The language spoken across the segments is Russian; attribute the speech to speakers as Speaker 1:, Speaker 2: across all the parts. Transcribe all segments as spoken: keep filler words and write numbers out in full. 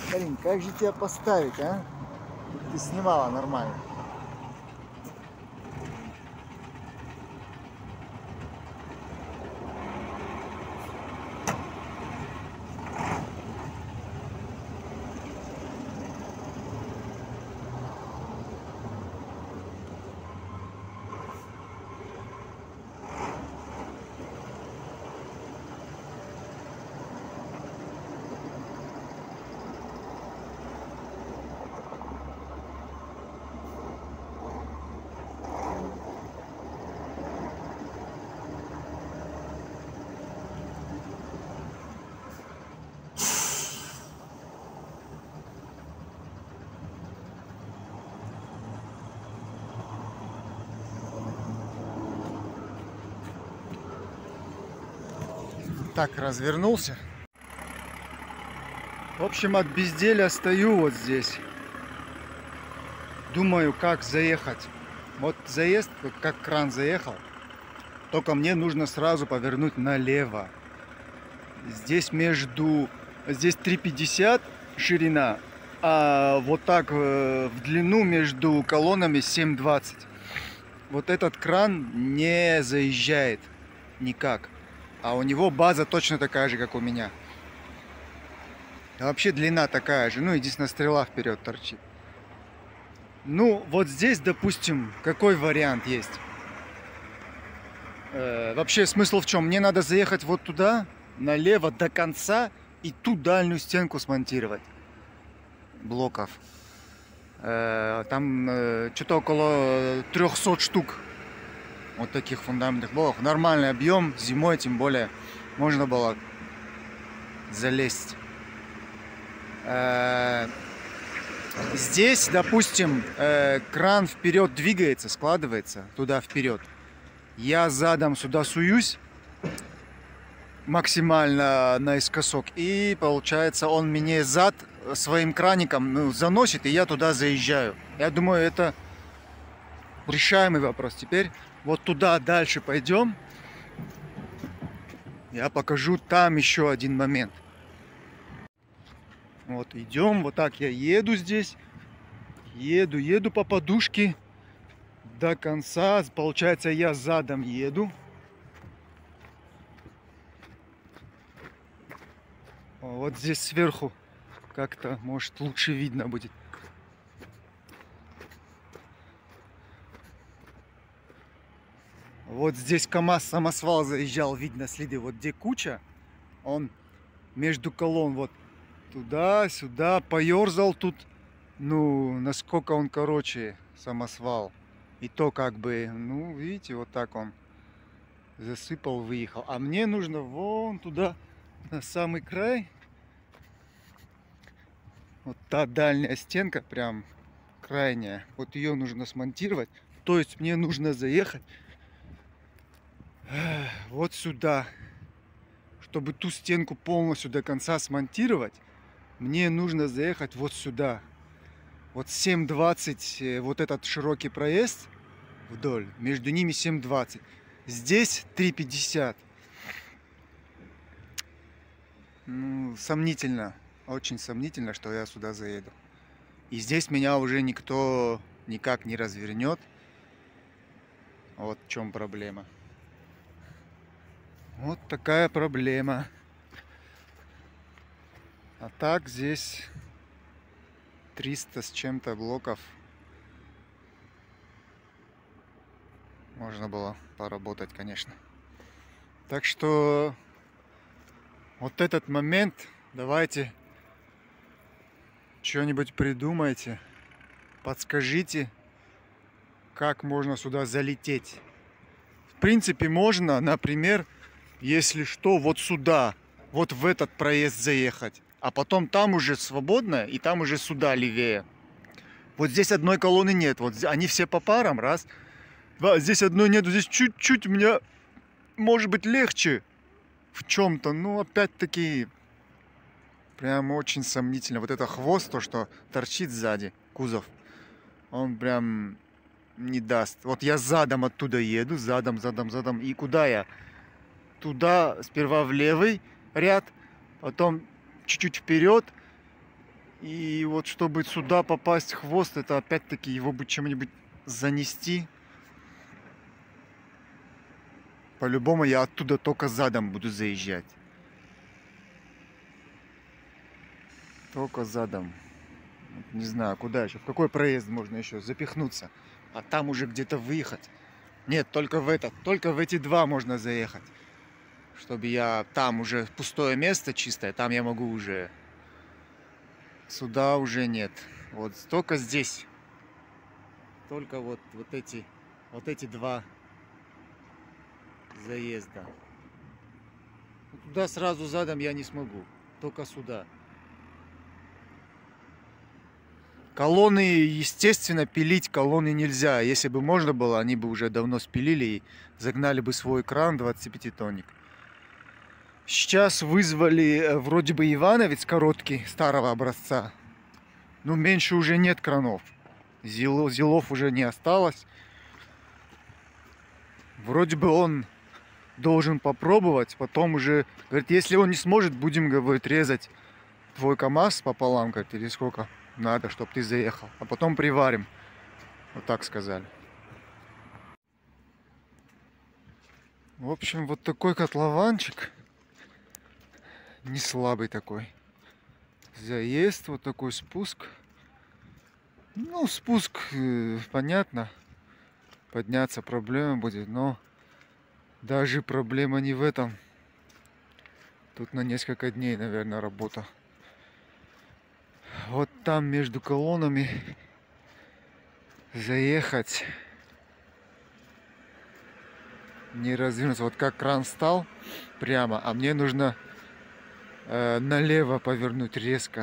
Speaker 1: Карин, как же тебя поставить, а? Ты снимала нормально. Так, развернулся. В общем, от безделия стою вот здесь. Думаю, как заехать. Вот заезд, как кран заехал. Только мне нужно сразу повернуть налево. Здесь между... Здесь три пятьдесят ширина, а вот так в длину между колоннами семь двадцать. Вот этот кран не заезжает никак. А у него база точно такая же, как у меня. А вообще длина такая же. Ну, единственное, стрела вперед торчит. Ну, вот здесь, допустим, какой вариант есть? Э, вообще, смысл в чем? Мне надо заехать вот туда, налево, до конца, и ту дальнюю стенку смонтировать. Блоков. Э, там э, что-то около трёхсот штук. Вот таких фундаментных блоков. Нормальный объем. Зимой, тем более, можно было залезть. Э, здесь, допустим, э, кран вперед двигается, складывается туда вперед. Я задом сюда суюсь максимально наискосок. И получается, он мне зад своим краником, ну, заносит, и я туда заезжаю. Я думаю, это решаемый вопрос. Теперь вот туда дальше пойдем. Я покажу там еще один момент. Вот идем, вот так я еду здесь. Еду, еду по подушке до конца. Получается, я задом еду. Вот здесь сверху как-то, может, лучше видно будет. Вот здесь КамАЗ самосвал заезжал, видно следы. Вот где куча, он между колонн вот туда-сюда поерзал тут. Ну, насколько он короче, самосвал. И то как бы, ну, видите, вот так он засыпал, выехал. А мне нужно вон туда, на самый край. Вот та дальняя стенка, прям крайняя. Вот ее нужно смонтировать. То есть мне нужно заехать вот сюда. Чтобы ту стенку полностью до конца смонтировать, мне нужно заехать вот сюда. Вот семь двадцать, вот этот широкий проезд вдоль, между ними семь двадцать. Здесь три пятьдесят. Ну, сомнительно, очень сомнительно, что я сюда заеду. И здесь меня уже никто никак не развернет. Вот в чем проблема. Вот такая проблема. А так здесь триста с чем-то блоков. Можно было поработать, конечно. Так что вот этот момент, давайте что-нибудь придумайте, подскажите, как можно сюда залететь. В принципе, можно, например, если что, вот сюда, вот в этот проезд заехать, а потом там уже свободно, и там уже сюда левее. Вот здесь одной колонны нет, вот они все по парам, раз, два, здесь одной нету, здесь чуть-чуть у меня, может быть, легче в чем-то, но опять-таки, прям очень сомнительно. Вот это хвост, то, что торчит сзади, кузов, он прям не даст. Вот я задом оттуда еду, задом, задом, задом, и куда я? Туда сперва в левый ряд, потом чуть-чуть вперед, И вот чтобы сюда попасть, хвост, это опять-таки его бы чем-нибудь занести. По-любому я оттуда только задом буду заезжать. Только задом. Не знаю, куда еще, в какой проезд можно еще запихнуться. А там уже где-то выехать. Нет, только в этот, только в эти два можно заехать. Чтобы я там уже пустое место чистое, там я могу уже. Сюда уже нет. Вот только здесь. Только вот, вот эти, вот эти два заезда. Туда сразу задом я не смогу. Только сюда. Колонны, естественно, пилить колонны нельзя. Если бы можно было, они бы уже давно спилили и загнали бы свой кран двадцатипятитонник. Сейчас вызвали вроде бы Ивановец короткий, старого образца. Но меньше уже нет кранов. Зилов, зилов уже не осталось. Вроде бы он должен попробовать. Потом уже, говорит, если он не сможет, будем, говорит, резать твой КамАЗ пополам, говорит, или сколько надо, чтобы ты заехал. А потом приварим. Вот так сказали. В общем, вот такой котлованчик. Не слабый такой. Заезд, вот такой спуск. Ну, спуск, э, понятно. Подняться проблема будет, но даже проблема не в этом. Тут на несколько дней, наверное, работа. Вот там между колоннами заехать. Не развернуться. Вот как кран стал прямо, а мне нужно э, налево повернуть резко.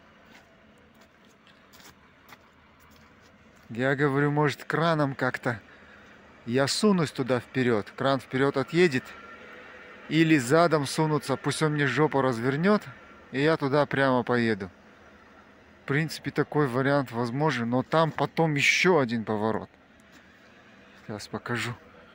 Speaker 1: Я говорю, может, краном как-то я сунусь туда вперед. Кран вперед отъедет. Или задом сунуться, пусть он мне жопу развернет, и я туда прямо поеду. В принципе, такой вариант возможен, но там потом еще один поворот. Сейчас покажу.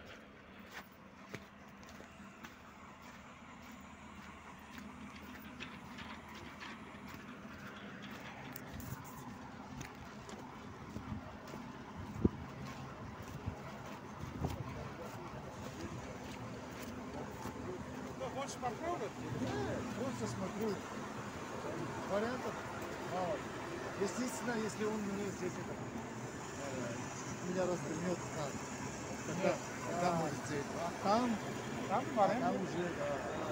Speaker 2: Хочешь попробовать?
Speaker 1: Да, просто смотрю. Вариантов мало. Естественно, если он мне здесь это, э, меня развернет, как? Тогда, тогда может здесь. А там,
Speaker 2: Там
Speaker 1: а
Speaker 2: вариант.
Speaker 1: там уже, да.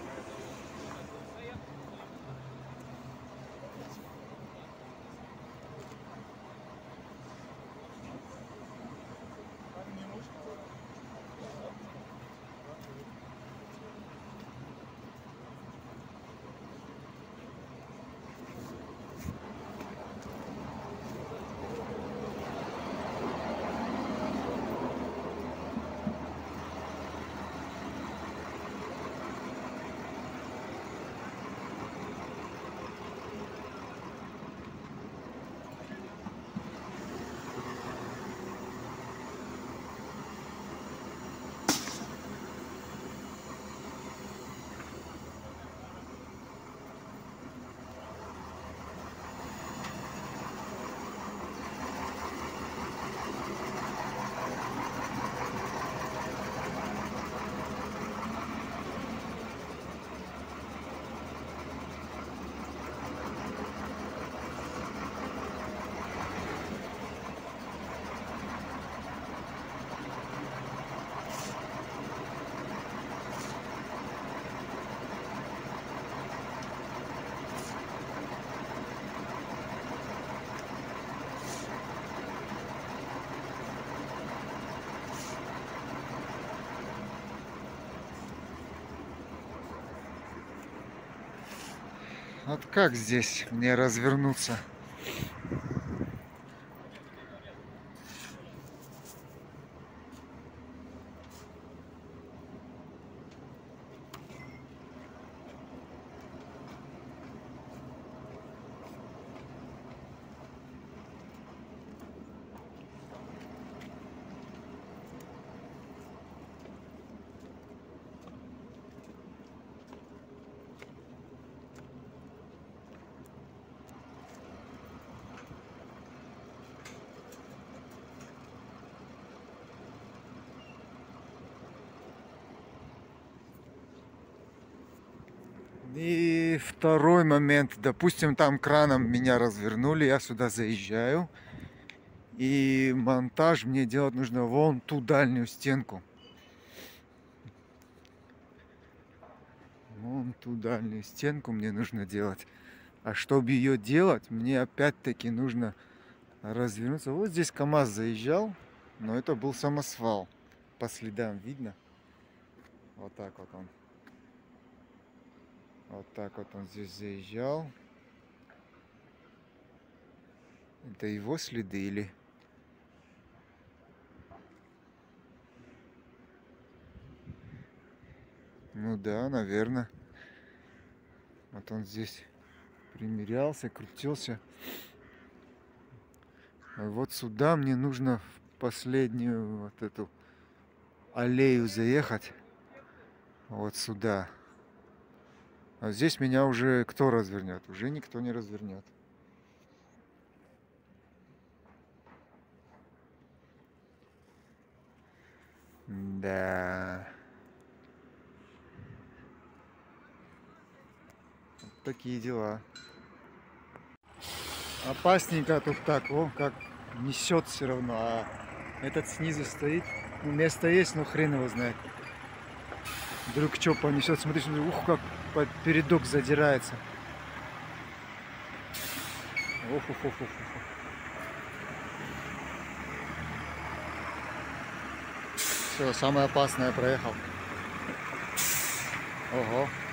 Speaker 1: Вот как здесь мне развернуться? И второй момент. Допустим, там краном меня развернули, я сюда заезжаю. И монтаж мне делать нужно вон ту дальнюю стенку. Вон ту дальнюю стенку мне нужно делать. А чтобы ее делать, мне опять-таки нужно развернуться. Вот здесь КамАЗ заезжал, но это был самосвал. По следам видно. Вот так вот он. Вот так вот он здесь заезжал. Это его следы или... Ну да, наверное. Вот он здесь примерялся, крутился. А вот сюда мне нужно в последнюю вот эту аллею заехать. Вот сюда. А здесь меня уже кто развернет? Уже никто не развернет. Да. Вот такие дела. Опасненько тут так, о, как несет все равно. А этот снизу стоит. Ну, место есть, но хрен его знает. Вдруг что понесет. Смотри, смотри, ух, как под передок задирается. Ох, ох, ох, ох, ох. Все, самое опасное проехал. Ого.